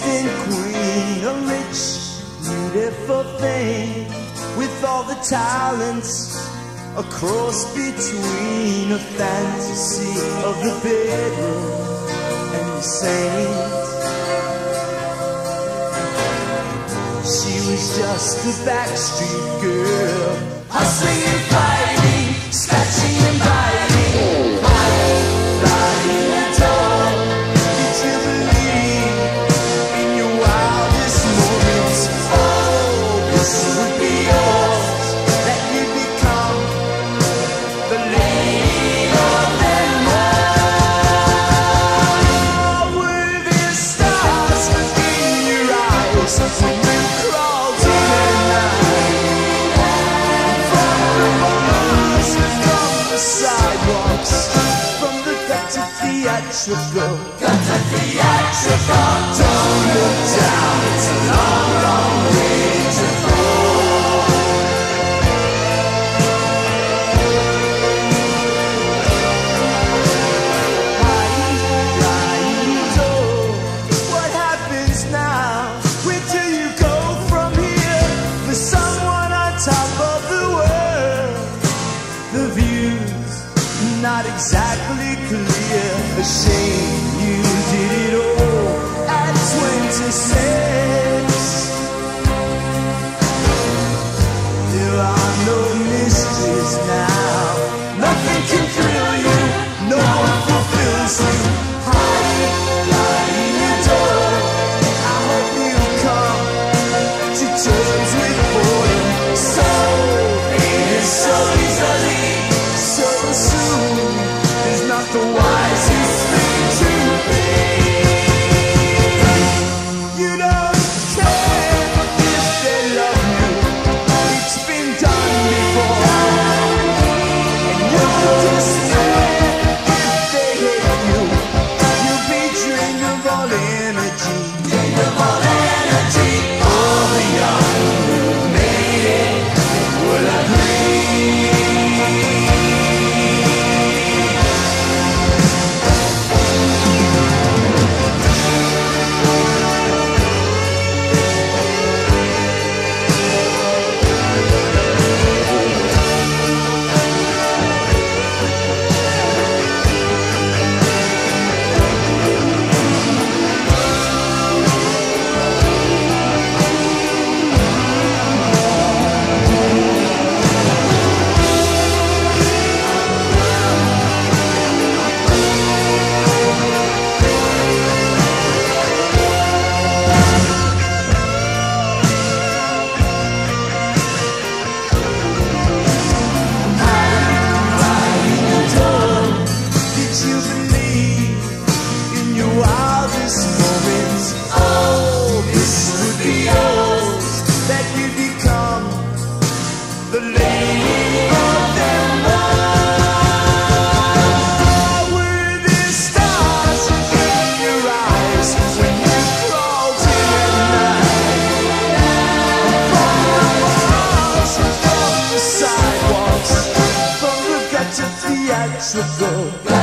distant queen, a rich, beautiful thing, with all the talents, a cross between a fantasy of the bedroom and the saint. She was just a backstreet girl, hustling and fighting, scratching and biting, flying and tall. Did you believe in your wildest moments? Oh, this would be yours, that you'd become the lady of them all. Were there stars in your eyes when you crawled in at night? From the bars and from the sidewalks, from the gutter theatrical, don't look down, it's a long, long way to go. What happens now? Where do you go from here? For someone on top of the world, the view's not exactly clear. A shame you did it all at 26. There are no mysteries now. Nothing can thrill you, no one fulfills you. Lying your door, I hope you come to terms with boredom. So it's so easily, so soon. Is not the wisest thing to be. You don't care if they love you, it's been done before. And you'll despair if they hate you. You'll be drained of all energy, All the young who made it will agree. Did you believe in your wildest moments? Oh, this would be yours, that you'd become the lady of them all. Were there stars in your eyes when you crawled in at night? From the bars and from the sidewalks, from the gutter theatrical,